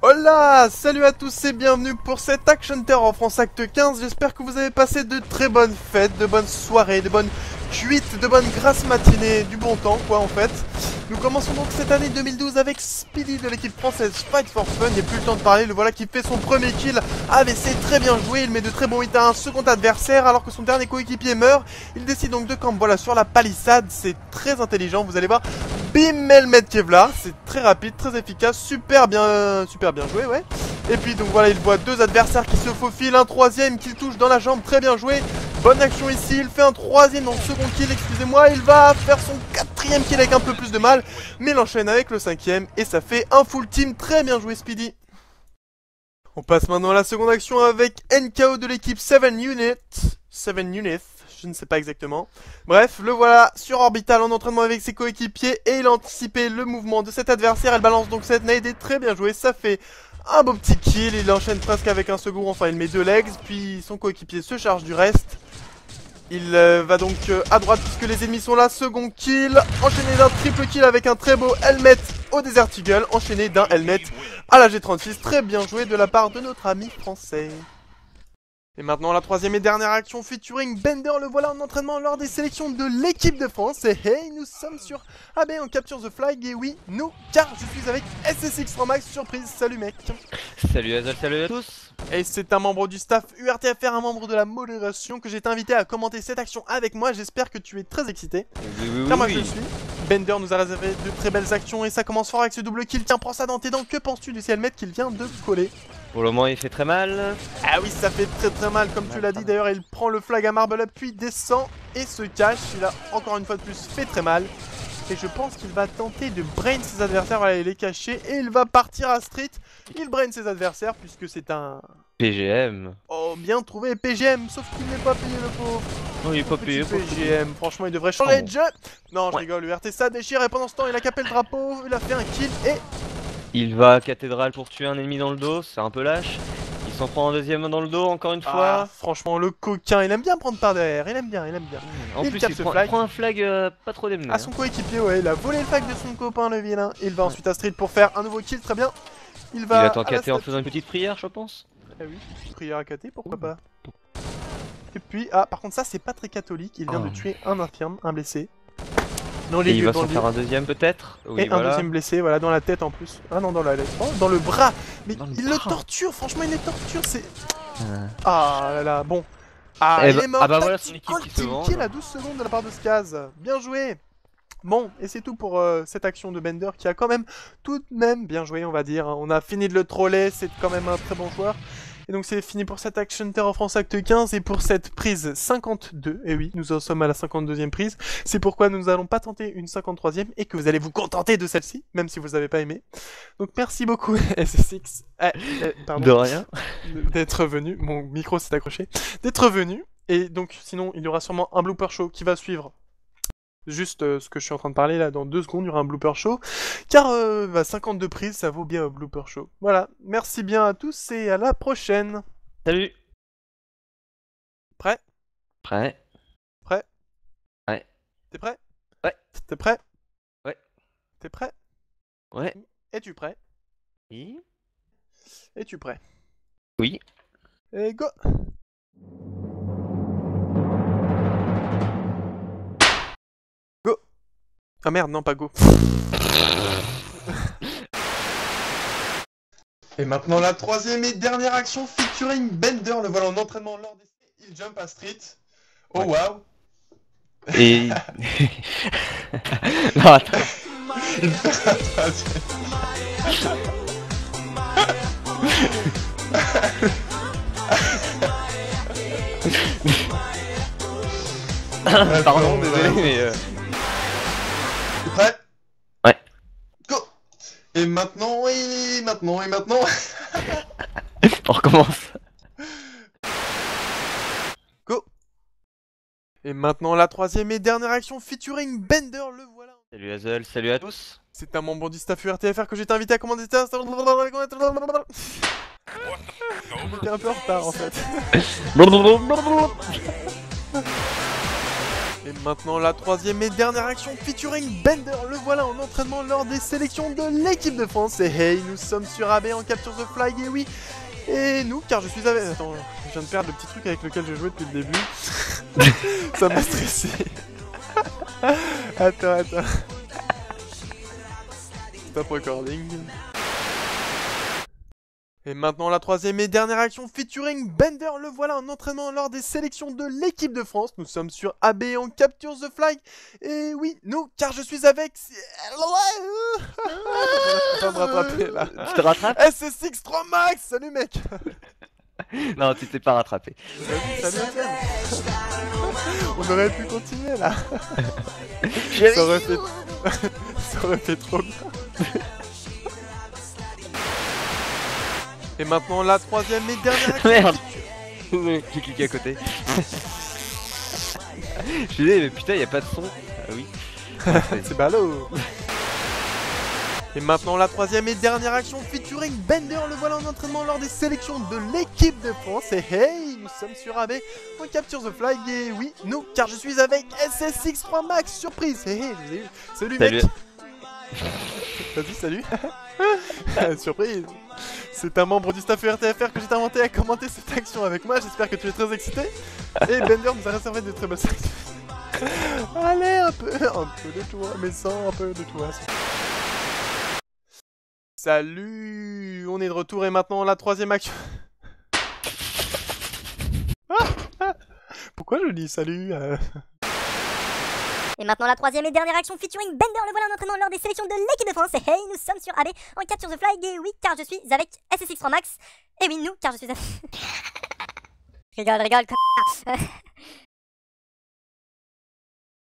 Hola, salut à tous et bienvenue pour cet Action Terror France Acte 15. J'espère que vous avez passé de très bonnes fêtes, de bonnes soirées, de bonnes cuites, de bonnes grasses matinées, du bon temps quoi en fait. Nous commençons donc cette année 2012 avec Speedy de l'équipe française Fight for Fun. Il n'y a plus le temps de parler, le voilà qui fait son premier kill. AVC très bien joué, il met de très bons hits à un second adversaire alors que son dernier coéquipier meurt. Il décide donc de camp voilà sur la palissade, c'est très intelligent, vous allez voir. Bim, Helmet Kevlar, c'est très rapide, très efficace, super bien joué, ouais. Et puis donc voilà, il voit deux adversaires qui se faufilent, un troisième qui le touche dans la jambe, très bien joué. Bonne action ici, il fait un troisième dans le second kill, excusez-moi, il va faire son quatrième kill avec un peu plus de mal, mais il enchaîne avec le cinquième et ça fait un full team, très bien joué Speedy. On passe maintenant à la seconde action avec NKO de l'équipe 7 Unit. Je ne sais pas exactement. Bref, le voilà sur Orbital en entraînement avec ses coéquipiers et il a anticipé le mouvement de cet adversaire. Elle balance donc cette nade et très bien joué. Ça fait un beau petit kill. Il enchaîne presque avec un second. Enfin, il met deux legs. Puis son coéquipier se charge du reste. Il va donc à droite puisque les ennemis sont là. Second kill. Enchaîné d'un triple kill avec un très beau helmet au Desert Eagle. Enchaîné d'un helmet à la G36. Très bien joué de la part de notre ami français. Et maintenant la troisième et dernière action featuring Bender, le voilà en entraînement lors des sélections de l'équipe de France. Et hey, nous sommes sur AB en Capture the Flag, et oui, nous, car je suis avec SSX Max, surprise, salut mec. Salut Azol, salut à tous. Et c'est un membre du staff URTFR, un membre de la modération que j'ai été invité à commenter cette action avec moi, j'espère que tu es très excité. Oui, Car moi je le suis. Bender nous a réservé de très belles actions et ça commence fort avec ce double kill. Tiens, prends ça dans tes dents, que penses-tu du helmet qu'il vient de coller? Pour le moment il fait très mal. Ah oui, ça fait très mal comme tu l'as dit. D'ailleurs, il prend le flag à Marble Up puis descend et se cache. Il a encore une fois de plus fait très mal. Et je pense qu'il va tenter de brain ses adversaires. Voilà, il est caché et il va partir à Street. Il brain ses adversaires puisque c'est un... PGM. Oh, bien trouvé, PGM, sauf qu'il n'est pas payé le pauvre. Non, il est pas payé. PGM, franchement, il devrait changer de jeu. Non, je rigole, URT ça déchire et pendant ce temps, il a capé le drapeau, il a fait un kill et... Il va à cathédrale pour tuer un ennemi dans le dos, c'est un peu lâche. Il s'en prend un deuxième dans le dos encore une fois. Franchement, le coquin, il aime bien prendre par derrière, il aime bien. En il plus, capte il ce prend un flag pas trop démené. À son coéquipier, ouais, il a volé le flag de son copain, le vilain. Il va ensuite à Street pour faire un nouveau kill, très bien. Il attend KT en faisant une petite prière, je pense. Ah oui, prière à KT, pourquoi pas. Et puis, ah, par contre, ça, c'est pas très catholique. Il vient de tuer un infirme, un blessé. Non, et il va s'en faire un deuxième peut-être. Oui, et un deuxième blessé, voilà, dans la tête en plus. Ah non, dans dans le bras. Mais il le torture, franchement, il les torture, c'est... Ah là là, bon. Ah, il est mort. Ah bah voilà son équipe qui se venge. Kill à 12 secondes de la part de Skaz. Bien joué. Bon, et c'est tout pour cette action de Bender qui a quand même tout de même bien joué, on va dire. On a fini de le troller, c'est quand même un très bon joueur. Et donc c'est fini pour cette Action Terror France Acte 15 et pour cette prise 52. Et oui, nous en sommes à la 52e prise. C'est pourquoi nous n'allons pas tenter une 53e et que vous allez vous contenter de celle-ci, même si vous n'avez pas aimé. Donc merci beaucoup SSX. Pardon. De rien. D'être venu. Mon micro s'est accroché. D'être venu. Et donc sinon, il y aura sûrement un blooper show qui va suivre. Juste ce que je suis en train de parler là, dans 2 secondes, il y aura un blooper show. Car 52 prises, ça vaut bien un blooper show. Voilà, merci bien à tous et à la prochaine. Salut. Prêt? Prêt. Prêt? Ouais. T'es prêt? Ouais. T'es prêt? Ouais. T'es prêt? Ouais. Es-tu prêt? Oui. Es-tu prêt? Oui. Et go! Ah merde, non pas go. Et maintenant la troisième et dernière action featuring Bender, le voilà en entraînement lors des... Il jump à Street. Oh waouh. Et... non attends. Il fait un troisième. Pardon, désolé mais... T'es prêt? Ouais. Go! Et maintenant... On recommence. Go! Et maintenant la troisième et dernière action featuring Bender, le voilà. Salut Azol, salut à tous. C'est un membre du staff URTFR que j'ai été invité à commander ça. On était un peu en retard en fait. Et maintenant la troisième et dernière action featuring Bender, le voilà en entraînement lors des sélections de l'équipe de France. Et hey, nous sommes sur AB en Capture the Flag, et oui. Et nous, car je suis avec... Attends, je viens de perdre le petit truc avec lequel j'ai joué depuis le début. Ça m'a stressé. Attends. Stop recording. Et maintenant la troisième et dernière action featuring Bender, le voilà en entraînement lors des sélections de l'équipe de France. Nous sommes sur AB en Capture the Flag. Et oui, nous, car je suis avec... Je vais me rattraper là. Tu te rattrapes? SSX 3 Max. Salut mec. Non, tu t'es pas rattrapé. Salut Étienne. On aurait pu continuer là. Ça aurait fait trop bien. Et maintenant la troisième et dernière action. Merde. J'ai cliqué à côté. Je suis désolé, mais putain, y a pas de son. Ah oui. C'est ballot. Et maintenant la troisième et dernière action featuring Bender, le voilà en entraînement lors des sélections de l'équipe de France. Et hey, nous sommes sur AB, on capture the flag. Et oui, nous, car je suis avec SSX 3 Max, surprise. Et hey, je vous ai eu. Salut mec. Vas-y, salut. Surprise. C'est un membre du staff URTFR que j'ai inventé à commenter cette action avec moi. J'espère que tu es très excité. Et Bender nous a réservé de très bonnes actions. Allez, un peu de toi, mais sans un peu de toi. Salut, on est de retour et maintenant la troisième action. Pourquoi je dis salut Et maintenant la troisième et dernière action featuring Bender, le voilà en entraînement lors des sélections de l'équipe de France. Et hey, nous sommes sur AB en Capture the Flag. Et oui, car je suis avec SSX 3 Max. Et oui, nous, car je suis avec... rigole,